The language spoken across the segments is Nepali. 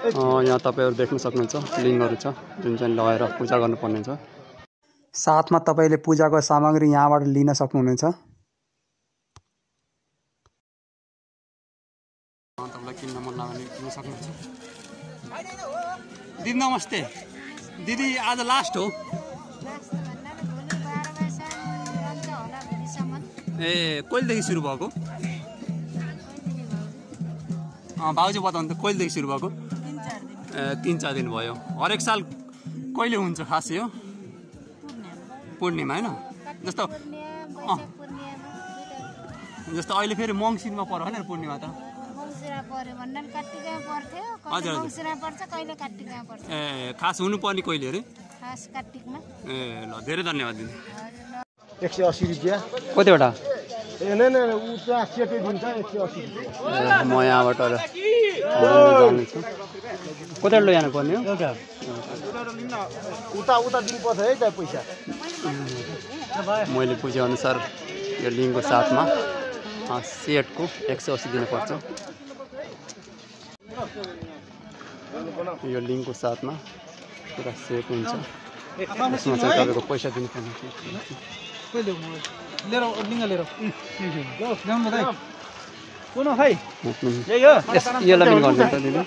यहाँ तपाईहरु देख्न सक्नुहुन्छ लिङ्गहरु छ जुन चाहिँ लगाएर पूजा गर्नुपर्ने छ। साथमा तपाईले पूजाको सामग्री यहाँबाट लिन सक्नुहुनेछ। तपाईलाई किन्न मन लाग्यो भने किन्न सक्नुहुन्छ। दिदी नमस्ते। दिदी आज लास्ट हो। ए कहिलेदेखि सुरु भएको? भाउजू बताउनु त कहिलेदेखि सुरु भएको? 3-4 दिन भयो। हरेक साल कहिले हुन्छ खास यो? पूर्णिमा हैन? जस्तो अहिले फेरि मङ्सिरमा पर्यो हैन पूर्णिमा त? मङ्सिरमा पर्यो भन्दा कार्तिकमा पर्थ्यो। कहिले मङ्सिरमा पर्छ कहिले कार्तिकमा पर्छ। ए खास हुनुपर्ने कहिले रे? खास कार्तिकमा। ए ल धेरै धन्यवाद दिदी। 180 रुपैयाँ। कतिवटा? ए नै उ त्यहाँ सेटै दिन्छ 180 रुपैयाँ। म यहाँबाट जाने छु। कतिवटा जानु पर्ने हो? एउटा उता दिनुपर्छ है त पैसा। मैले बुझे अनुसार यो लिङको साथमा सेटको 180 दिनुपर्छ। यो लिङको साथमा पुरा सेट हुन्छ। यसमा चाहिँ तपाईको पैसा दिनुपर्ने हुन्छ। लिएर लिङ लिएर ल ल्याउनु दाइ कुन खै यही हो यसलाई पनि गर्नु त दिदी।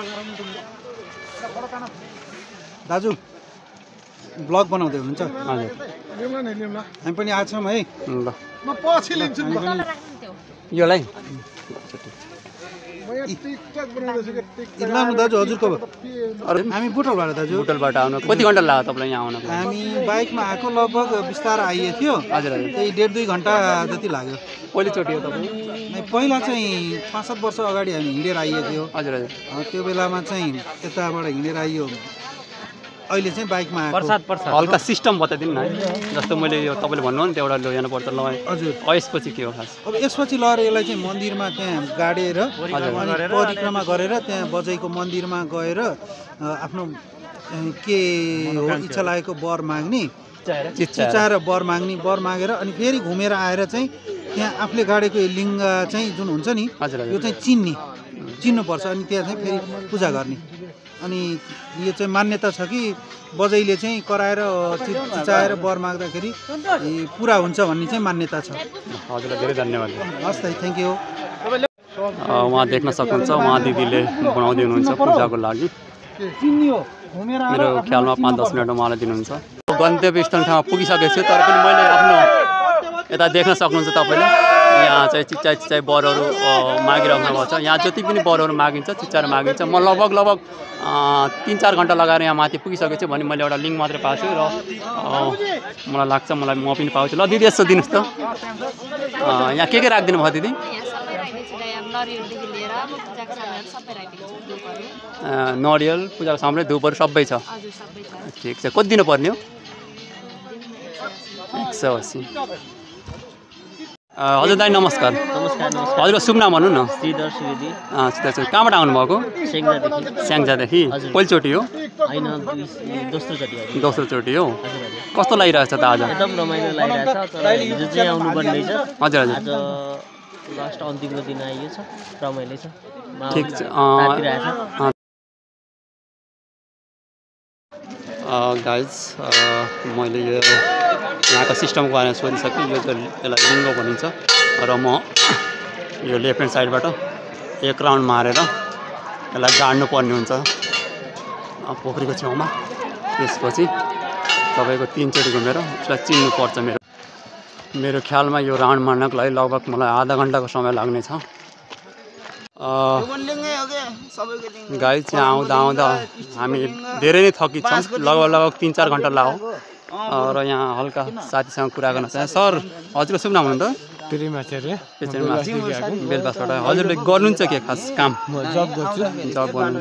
दाजु ब्लग बनाउँदै हुनुहुन्छ? हजुर ल्याउला नि ल्याउला। हामी पनि आछौँ है। ल म पछि लिन्छु नि। योलाई म यहाँ टिकटक बनाउँदैछु के टिकटक। इलाम दाजु हजुरको हामी बुटलबाट दाजु। बुटलबाट आउनु कति घण्टा लाग्यो तपाईलाई यहाँ आउनको? हामी बाइकमा आएको लगभग बिस्तार आइए थियो। हजुर हजुर त्यही 1.5-2 घण्टा जति लाग्यो। पहिलोचोटि हो तपाईँ? पहिला चाहिँ 5-7 वर्ष अगाडि हामी हिँडेर आइए थियो। हजुर हजुर त्यो बेलामा चाहिँ त्यताबाट हिँडेर आइयो। अहिले चाहिँ बाइकमा आएको। हल्का सिस्टम बताइदिनु न है। जस्तो मैले यो तपाईँले भन्नु नि एउटा ल्याउनु पर्छ ल। हजुर यसपछि के हो खास? अब यसपछि लगेर यसलाई चाहिँ मन्दिरमा त्यहाँ गाडेर परिक्रमा गरेर त्यहाँ बजाइको मन्दिरमा गएर आफ्नो के हो इच्छा लागेको वर माग्ने, चिचाएर वर मागेर अनि फेरि घुमेर आएर चाहिँ त्यहाँ आफूले गाडेको लिङ्ग चाहिँ जुन हुन्छ नि यो चाहिँ चिन्नुपर्छ। अनि त्यहाँ चाहिँ फेरि पूजा गर्ने। अनि यो चाहिँ मान्यता छ कि बजैले चाहिँ कराएर चिचाएर वर माग्दाखेरि पुरा हुन्छ भन्ने चाहिँ मान्यता छ। हजुरलाई धेरै धन्यवाद। हस् त थ्याङ्क यू। उहाँ देख्न सक्नुहुन्छ उहाँ दिदीले बनाउँदै हुनुहुन्छ पूजाको लागि। मेरो ख्यालमा 5-10 मिनटमा उहाँलाई दिनुहुन्छ। गन्तव्य स्थानमा पुगिसकेको छु तर पनि मैले आफ्नो यता देख्न सक्नुहुन्छ तपाईँले यहाँ चाहिँ चिच्चाइ बरहरू मागिराख्नु भएको छ। यहाँ जति पनि बरहरू मागिन्छ चिच्चाएर मागिन्छ। म लगभग 3-4 घण्टा लगाएर यहाँ माथि पुगिसकेको छु भने मैले एउटा लिङ मात्रै पाएको छु र मलाई लाग्छ म पनि पाउँछु। ल दिदी यसो दिनुहोस् त। यहाँ के राखिदिनु भयो दिदी? नरियल पूजाको सामान धुपहरू सबै छ। ठिक छ। कति दिनुपर्ने हो? 180। हजुर दाइ नमस्कार। हजुरको शुभ नाम भन्नु न। श्रीधर सुवेदी। श्रीधर कहाँबाट आउनुभएको? स्याङ्जादेखि। पहिलोचोटि हो? होइन दोस्रो चोटि हो। कस्तो लागिरहेछ त आज? एकदम रमाइलो लागिरहेछ। तर हिजो चाहिँ आउनुपर्ने रहेछ। हजुर हजुर आज लास्ट अन्तिमको दिन आइयो छ। रमाइलो छ। ठिक छ। गाइज मैले यो यहाँको सिस्टमको बारेमा सोधिसकेँ। यो चाहिँ यसलाई लिङ्ग भनिन्छ र म यो लेफ्ट ह्यान्ड साइडबाट 1 राउन्ड मारेर यसलाई गाड्नु पर्ने हुन्छ पोखरीको छेउमा। त्यसपछि तपाईँको 3 चोटि घुमेर यसलाई चिन्नुपर्छ। मेरो ख्यालमा यो राउन्ड मार्नको लागि लगभग मलाई आधा घन्टाको समय लाग्नेछ। गाइज यहाँ आउँदा हामी धेरै नै थकित छौँ। लगभग 3-4 घन्टा लाग्यो र यहाँ हल्का साथीसँग कुरा गर्न चाहे। सर हजुरको शुभ नाम हुनु त? बेलपासबाट। हजुरले गर्नुहुन्छ के खास काम? जब गर्छु। जब गर्नुहुन्छ।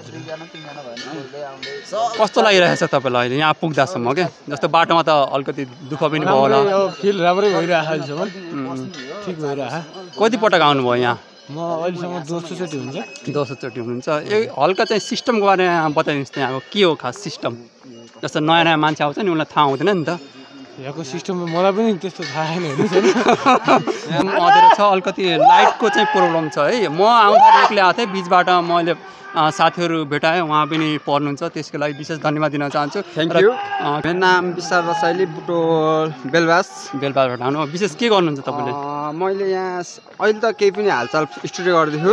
कस्तो लागिरहेछ तपाईँलाई अहिले यहाँ पुग्दासम्म क्या? जस्तो बाटोमा त अलिकति दुःख पनि भयो होला। फिल राम्रै भइरहेको छ। ठिक भइरहेको। कति पटक आउनुभयो यहाँ? म अहिलेसम्म दोस्रो चोटि हुनुहुन्छ। यो हल्का चाहिँ सिस्टमको बारेमा बताइदिनुहोस् त। यहाँको के हो खास सिस्टम? जस्तो नयाँ मान्छे आउँछ नि उनीलाई थाहा हुँदैन नि त। यहाँको सिस्टममा मलाई पनि त्यस्तो थाहा छैन अँधेरो छ अलिकति लाइटको चाहिँ प्रब्लम छ है म आउँदा एक्लै आएको थिएँ बिचबाट मैले साथीहरू भेटाएँ उहाँ पनि पढ्नुहुन्छ त्यसको लागि विशेष धन्यवाद दिन चाहन्छु थ्याङ्क यू मेरो नाम विशाल रसाइली बुटोल बेलबारबाट आउनु विशेष के गर्नुहुन्छ तपाईँले मैले यहाँ अहिले त केही पनि हालचाल स्टुडियो गर्दैछु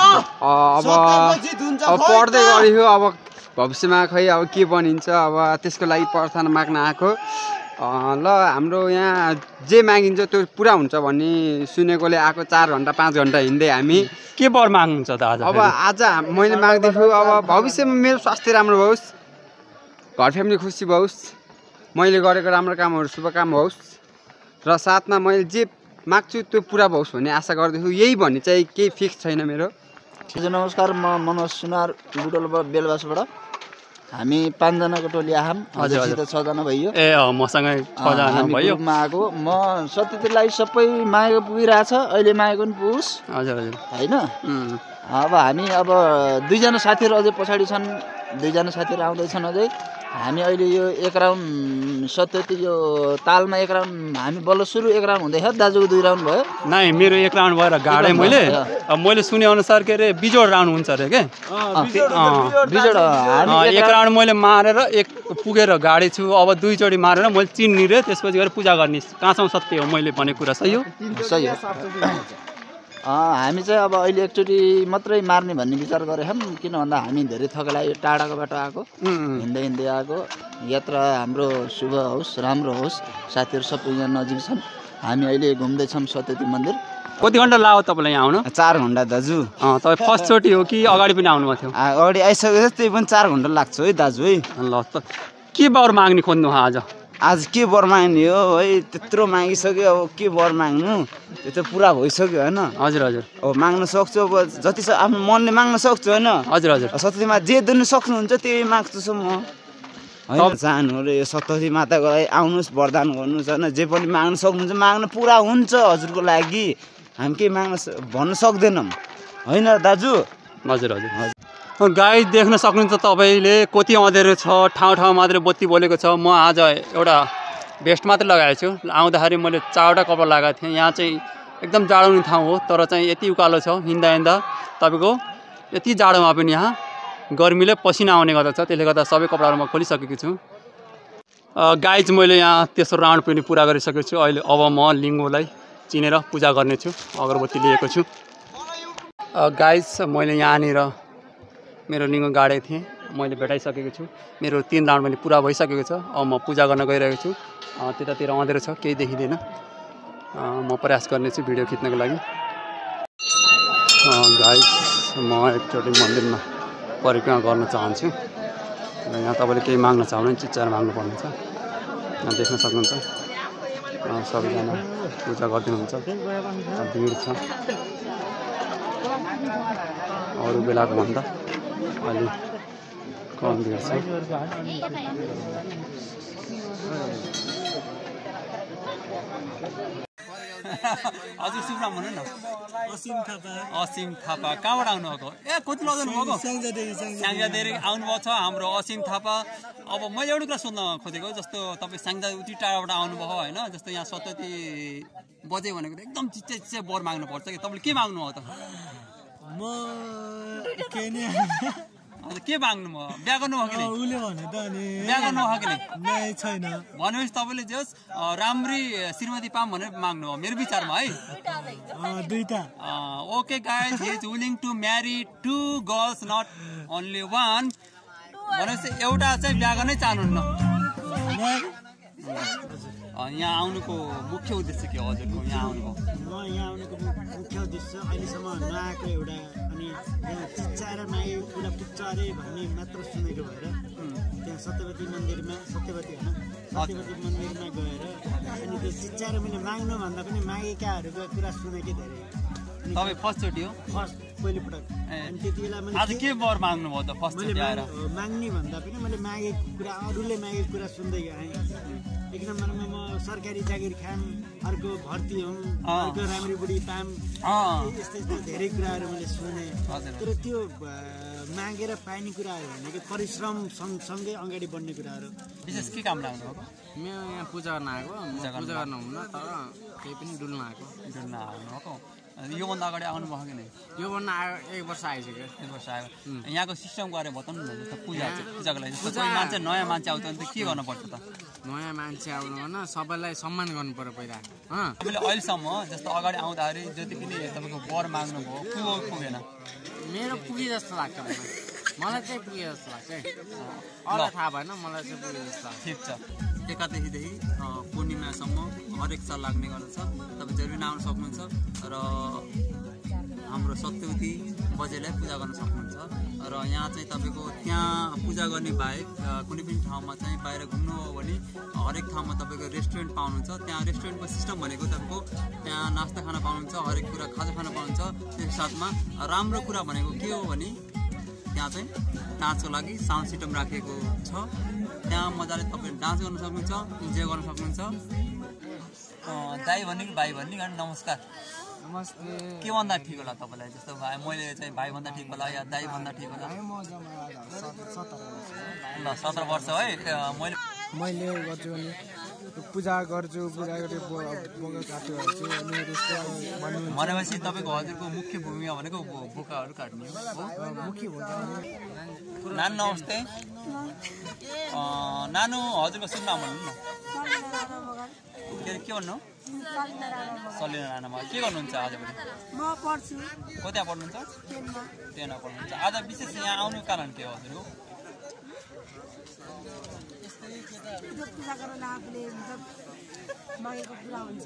अब पढ्दै गरेको अब भविष्यमा खै अब के बनिन्छ अब त्यसको लागि प्रार्थना माग्न आएको ल हाम्रो यहाँ जे मागिन्छ त्यो पुरा हुन्छ भन्ने सुनेकोले आएको 4 घन्टा 5 घन्टा हिँड्दै हामी के बर माग्नुहुन्छ त आज अब आज मैले माग्दैछु अब भविष्यमा मेरो स्वास्थ्य राम्रो होस् घर फ्यामिली खुसी होस् मैले गरेको राम्रो कामहरू शुभ काम होस् र साथमा मैले जे माग्छु त्यो पुरा होस् भन्ने आशा गर्दैछु यही भन्ने चाहिँ केही फिक्स छैन मेरो नमस्कार म मनोज सुनार बुटोलबाट बेलबासबाट हामी 5 जनाको टोली आहाम हजुर 6 जना भयो ए मसँगै 6 जना भयो ग्रुपमा आएको म सत्यतिलाई सबै मागेको पुगिरहेछ अहिले मागेको पनि पुग्छ हजुर हजुर हैन अब हामी अब 2 जना साथीहरू अझै पछाडी छन् 2 जना साथीहरू आउँदै छन् अझै हामी अहिले यो एक राउन्ड सत्यति यो तालमा एक राउन्ड हामी बल्ल सुरु एक राउन्ड हुँदैछ दाजुको 2 राउन्ड भयो नै मेरो एक राउन्ड भएर गाडे मैले सुने अनुसार के रे बिजोड राउन्ड हुन्छ रे के बिजोड हामी एक राउन्ड मैले मारेर एक पुगेर गाडी छु अब 2 चोटी मारेर मैले चिन्नी रे त्यसपछि गएर पूजा गर्ने कहाँसम्म सत्य हो मैले भनेको कुरा सही हो हामी चाहिँ अब अहिले एकचोटि मात्रै मार्ने भन्ने विचार गरेछौँ किन भन्दा हामी धेरै थकाइ टाढाको बाटो आएको हिँड्दै आएको यात्रा हाम्रो शुभ होस् राम्रो होस् साथीहरू सबै यहाँ नजिक छन् हामी अहिले घुम्दैछौँ सत्यति मन्दिर कति घन्टा लाग्यो तपाईँलाई यहाँ आउन 4 घन्टा दाजु तपाईँ फर्स्ट चोटि हो कि अगाडि पनि आउनुभएको थियो अगाडि आइसकेको त्यही पनि 4 घन्टा लाग्छ है दाजु है ल त के बर माग्ने खोज्नु आज के बर माग्ने हो है त्यत्रो मागिसक्यो अब के बर माग्नु त्यो त पुरा भइसक्यो होइन हजुर हजुर अब माग्न सक्छु अब जति आफ्नो मनले माग्न सक्छु होइन हजुर हजुर सत्यमा जे दिनु सक्नुहुन्छ त्यही माग्छु म होइन चाहनु रे सत्यवती माताको लागि आउनुहोस् वरदान गर्नुहोस् होइन जे पनि माग्न सक्नुहुन्छ माग्न पुरा हुन्छ हजुरको लागि हामी केही माग्न भन्न सक्दैनौँ होइन दाजु हजुर हजुर गाई देख्न सक्नुहुन्छ तपाईँले कति अँधेरो छ ठाउँ मात्रै बत्ती बोलेको छ म आज एउटा भेस्ट मात्रै लगाएको छु आउँदाखेरि मैले 4वटा कपडा लगाएको थिएँ यहाँ चाहिँ एकदम जाडो हुने ठाउँ हो तर चाहिँ यति उकालो छ हिँड्दा तपाईँको यति जाडोमा पनि यहाँ गर्मीले पसिना आउने गर्दछ त्यसले गर्दा सबै कपडाहरू म खोलिसकेको छु गाई चाहिँ मैले यहाँ तेस्रो राउन्ड पनि पुरा गरिसकेको छु अहिले अब म लिङ्गोलाई चिनेर पूजा गर्नेछु अगरबत्ती लिएको छु गाइस मैले यहाँनिर मेरो लिङ्गो गाडेको थिएँ मैले भेटाइसकेको छु मेरो 3 राउन्ड पनि पुरा भइसकेको छ अब म पूजा गर्न गइरहेको छु त्यतातिर अँधेरो छ केही देखिँदैन म प्रयास गर्नेछु भिडियो खिच्नको लागि गाइस म एकचोटि मन्दिरमा परिक्रमा गर्न चाहन्छु र यहाँ तपाईँले केही माग्न चाहनु भने चिच्चाएर माग्नु पर्नेछ यहाँ देख्न सक्नुहुन्छ सबैजना पूजा गरिदिनुहुन्छ भिड छ अरू बेलाको भन्दा अलि कम भिड छ हजुर शुभ नाम भन्नु न असीम थापा कहाँबाट आउनुभएको ए कति लजाउनु भएको स्याङ्जादेखि आउनुभएको छ हाम्रो असीम थापा अब मैले एउटा कुरा सोध्न खोजेको जस्तो तपाईँ स्याङ्जा उति टाढाबाट आउनुभयो होइन जस्तो यहाँ सत्यति बजे भनेको त एकदम चिच्चे बर माग्नुपर्छ कि तपाईँले के माग्नु हो त म के माग्नु भयो बिहा गर्नु हो कि उसले भने त अनि बिहा गर्नु हो कि नै छैन भनेपछि तपाईँले जस राम्री श्रीमती पाम भनेर माग्नु हो मेरो विचारमा है दुईटा okay guys he is willing to marry 2 girls not only 1 भनेपछि एउटा चाहिँ बिहा गर्नै चाहनुहुन्न यहाँ आउनुको मुख्य उद्देश्य के हो हजुरको यहाँ आउनुको म यहाँ आउनुको मुख्य उद्देश्य अहिलेसम्म नआएको एउटा अनि यहाँ चिच्चाएर मागेको कुरा पुग्छ अरे भन्ने मात्र सुनेको भएर त्यहाँ सत्यवती मन्दिरमा सत्यवती मन्दिरमा गएर अनि त्यो चिच्चाएर मैले माग्नु भन्दा पनि मागेकाहरूको कुरा सुनेकै धेरै तपाईँ फर्स्ट चोटि हो पहिलोपटक अनि त्यति बेला मैले आज के बर माग्नु भयो त फर्स्ट चोटि आएर माग्ने भन्दा पनि मैले मागेको कुरा अरूले मागेको कुरा सुन्दै आएँ एक नम्बरमा म सरकारी जागिर खाम, अर्को भर्ती हौँ, अर्को राम्री बुढी पाम, यस्तो यस्तो धेरै कुराहरू मैले सुने। तर त्यो मागेर पाइने कुराहरू भनेको परिश्रम सँगसँगै अगाडि बढ्ने कुराहरू। विशेष के काम लाग्नु भएको? म यहाँ पूजा गर्न आएको, पूजा गर्न हुन्न तर केही पनि डुल्न आएको। डुल्न आउनुभएको? योभन्दा अगाडि आउनुभएको कि नै? योभन्दा 1 वर्ष आइसक्यो। 1 वर्ष आयो। यहाँको सिस्टमको बारे बताउनु न। जस्तो पूजाको लागि जस्तो कोही मान्छे नयाँ मान्छे आउँछ भने त के गर्नुपर्छ त? नयाँ मान्छे आउनु भएन, सबैलाई सम्मान गर्नु पर्यो पहिला। तपाईँले अहिलेसम्म जस्तो अगाडि आउँदाखेरि जति पनि तपाईँको वर माग्नुभयो पुगेन? मेरो पुगे जस्तो लाग्छ मलाई चाहिँ पुगे जस्तो लाग्छ है। अरूलाई थाहा भएन, मलाई चाहिँ पुगे जस्तो लाग्छ। ठिक छ। एकादशीदेखि पूर्णिमासम्म हरेक साल लाग्ने गर्दछ। तपाईँ जहिले पनि आउन सक्नुहुन्छ र हाम्रो सत्यवती बजेलाई पूजा गर्न सक्नुहुन्छ। र यहाँ चाहिँ तपाईँको त्यहाँ पूजा गर्ने बाहेक कुनै पनि ठाउँमा चाहिँ बाहिर घुम्नु हो भने हरेक ठाउँमा तपाईँको रेस्टुरेन्ट पाउनुहुन्छ। त्यहाँ रेस्टुरेन्टको सिस्टम भनेको तपाईँको त्यहाँ नास्ता खाना पाउनुहुन्छ, हरेक कुरा खाजा खाना पाउनुहुन्छ। त्यस साथमा राम्रो कुरा भनेको के हो भने त्यहाँ चाहिँ डान्सको लागि साउन्ड सिस्टम राखेको छ। त्यहाँ मजाले तपाईँले डान्स गर्न सक्नुहुन्छ, इन्जोय गर्न सक्नुहुन्छ। दाइ भन्ने कि भाइ भन्ने अनि नमस्कार। नमस्ते। के भन्दा ठिक होला तपाईँलाई? जस्तो मैले चाहिँ भाइ भन्दा ठिक होला या दाइ भन्दा ठिक होला? ल 17 वर्ष है। मैले गर्छु भने पूजा गर्छु, पूजा गरेर बोका काट्यो अनि भनेपछि तपाईँको हजुरको मुख्य भूमिका भनेको बोकाहरू काट्ने हो? मुख्य भूमिका। नानु नमस्ते। नानु हजुरको शुभ नाम भन्नु न। के भन्नु? सलिना राणामा। के गर्नुहुन्छ आजभोलि? म पढ्छु। कता पढ्नुहुन्छ? 10 मा पढ्नुहुन्छ। आज विशेष यहाँ आउनुको कारण के हो हजुरको? पूजा गर्न आफूले मागेको पुरा हुन्छ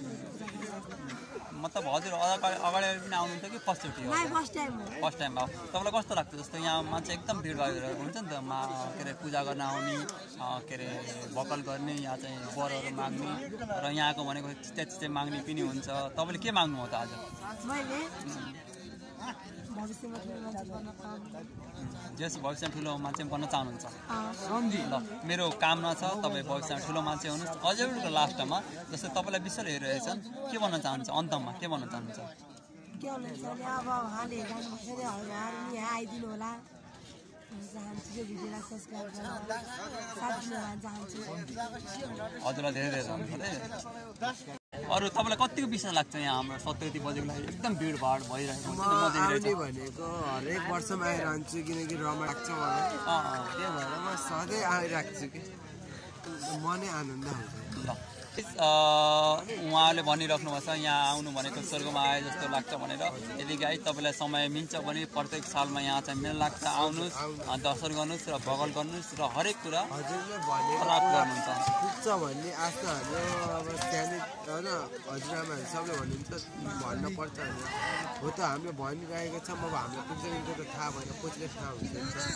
मतलब हजुर अगाडि पनि आउनुहुन्छ कि फर्स्टचोटि हो? फर्स्ट टाइम हो। फर्स्ट टाइम हो। तपाईँलाई कस्तो लाग्छ? जस्तो यहाँ मान्छे एकदम भिड भएर हुन्छ नि त, के अरे पूजा गर्न आउने, के अरे भकल गर्ने, यहाँ चाहिँ वरहरू माग्ने र यहाँको भनेको चिच्चे माग्ने पनि हुन्छ। तपाईँले के माग्नु हो त आज? मैले भविष्यमा ठुलो मान्छे बन्न चाहन्छु। जस भविष्यमा ठुलो मान्छे बन्न चाहनुहुन्छ? ल मेरो कामना छ तपाईँ भविष्यमा ठुलो मान्छे हुनुहोस्। अझै एउटा लास्टमा जस्तो तपाईँलाई विश्वले हेरिरहेछन्, के भन्न चाहनुहुन्छ? अन्तमा के भन्न चाहनुहुन्छ? के भन्नुहुन्छ भने अब उहाँले हेर्दाखेरि यहाँ आइदिनु होला चाहन्छु। यो भिडियोलाई सब्सक्राइब गरेर साथ दिनु चाहन्छु। हजुरलाई धेरै धेरै धन्यवाद। अरू तपाईँलाई कतिको विश्वास लाग्छ यहाँ हाम्रो सत्यवती बजेको लागि एकदम भिडभाड भइरहेको हुन्छ? आउने भनेको हरेक वर्षमा आइरहन्छु किनकि रमाइलो लाग्छ मलाई। त्यही भएर म सधैँ आइरहेको छु कि मनै आनन्द हुन्छ। ल उहाँले भनिराख्नु भएको छ यहाँ आउनु भनेको स्वर्गमा आए जस्तो लाग्छ भनेर। यदि गाइस तपाईँलाई समय मिल्छ भने प्रत्येक सालमा यहाँ चाहिँ मेला लाग्छ, आउनुहोस्, दर्शन गर्नुहोस् र भगल गर्नुहोस् र हरेक कुरा प्राप्त गर्नुहुन्छ। पुग्छ भन्ने आशा अब सानो होइन हजुरआमाहरू सबले भन्नुहुन्छ भन्नुपर्छ भने हो त हामीले भनिरहेको छ। अब हाम्रो पुग्छ कि त्यो त थाहा भएन, कसले थाहा हुन्छ।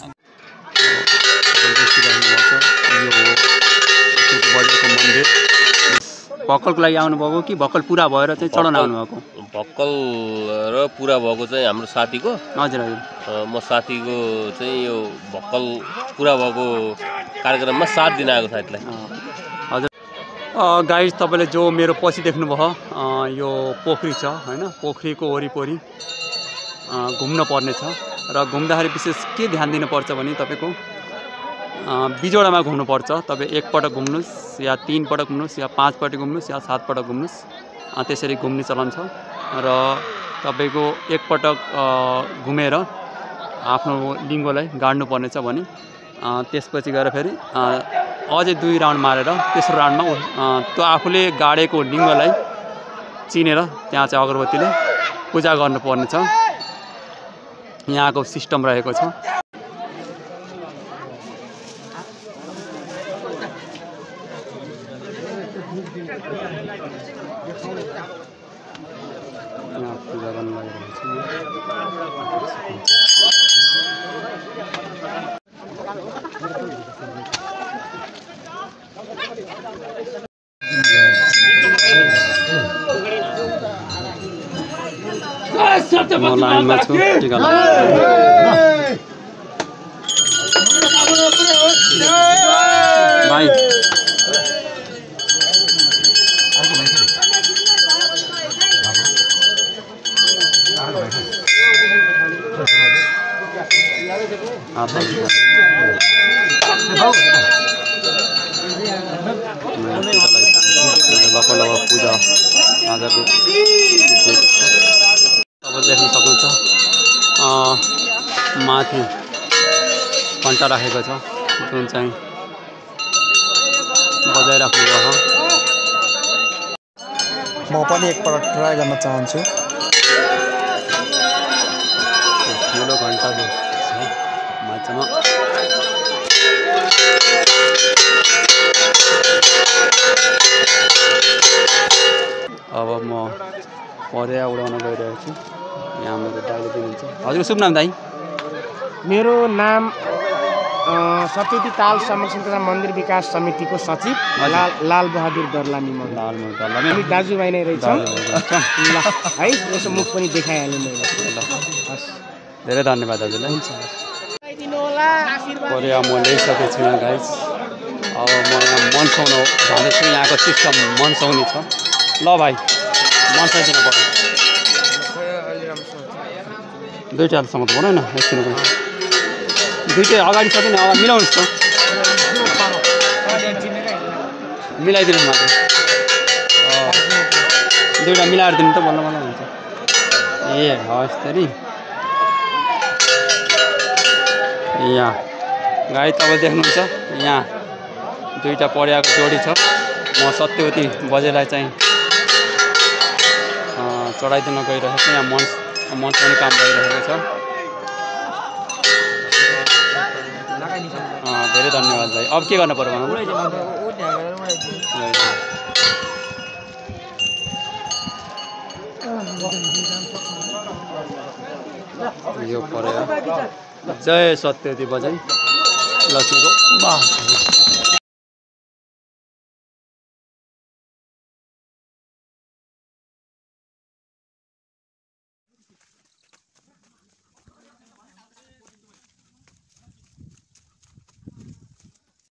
बजेको मन्दिर भक्कलको लागि आउनुभएको कि भक्कल पुरा भएर चाहिँ चढाउन आउनुभएको? भक्कल र पुरा भएको चाहिँ हाम्रो साथीको। हजुर हजुर। म साथीको चाहिँ यो भक्कल पुरा भएको कार्यक्रममा साथ दिन आएको साथीलाई। हजुर गाइज तपाईँले जो मेरो पछि देख्नुभयो यो पोखरी छ होइन। पोखरीको वरिपरि घुम्न पर्ने छ र घुम्दाखेरि विशेष के ध्यान दिनुपर्छ भने तपाईँको बिजोडामा घुम्नुपर्छ। तपाईँ एकपटक घुम्नुहोस् या 3 पटक घुम्नुहोस् या 5 पटक घुम्नुहोस् या 7 पटक घुम्नुहोस्। त्यसरी घुम्ने चलन छ र तपाईँको एकपटक घुमेर आफ्नो लिङ्गोलाई गाड्नु पर्नेछ भने त्यसपछि गएर फेरि अझै 2 राउन्ड मारेर तेस्रो राउन्डमा त्यो आफूले गाडेको लिङ्गलाई चिनेर त्यहाँ चाहिँ अगरबत्तीले पूजा गर्नुपर्नेछ। यहाँको सिस्टम रहेको छ। पूजा गर्न म लाइनमा छु। टिका भाइ लगभग पूजा आजको अब देख्न सक्नुहुन्छ माथि घण्टा राखेको छ जुन चाहिँ बजाइराख्नु भयो। म पनि एकपल्ट ट्राई गर्न चाहन्छु। ठुलो घण्टा छ माछामा। अब म पर्या उडाउन गइरहेको छु। यहाँ मेरो दाइले दिनुहुन्छ। हजुर शुभ नाम दाइ? मेरो नाम सत्यवती ताल संरक्षण तथा मन्दिर विकास समितिको सचिव लाल बहादुर दर्लामी। हामी दाजुभाइ नै रहेछौँ ल है। यसो मुख पनि देखाइहालेँ मैले। हस् धेरै धन्यवाद हजुरलाई। हुन्छ पर्या म ल्याइसकेको छु यहाँ गाइस। अब म यहाँ मन्साउन जाँदैछु। यहाँको सिस्टम मन्साउने छ। ल भाइ मन्साइदिनु पर्यो। दुईवटा हालसम्म त भनौँ न एकछिन पनि। दुईटै अगाडि छ नि अगाडि मिलाउनुहोस् त। मिलाइदिनुहोस् मात्र। दुईवटा मिलाएर दिनु त बल्ल बल्ल हुन्छ। ए हस् त नि। यहाँ गाई तपाईँ देख्नुहुन्छ यहाँ दुईवटा पर्याको जोडी छ। म सत्यवती बजेलाई चाहिँ चढाइदिन गइरहेको छु। यहाँ मन्साउने काम भइरहेको छ। धेरै धन्यवाद भाइ। अब के गर्नु पर्यो भनौँ? यो पर्यो। जय सत्यवती बजाई लक्ष्मीको बास।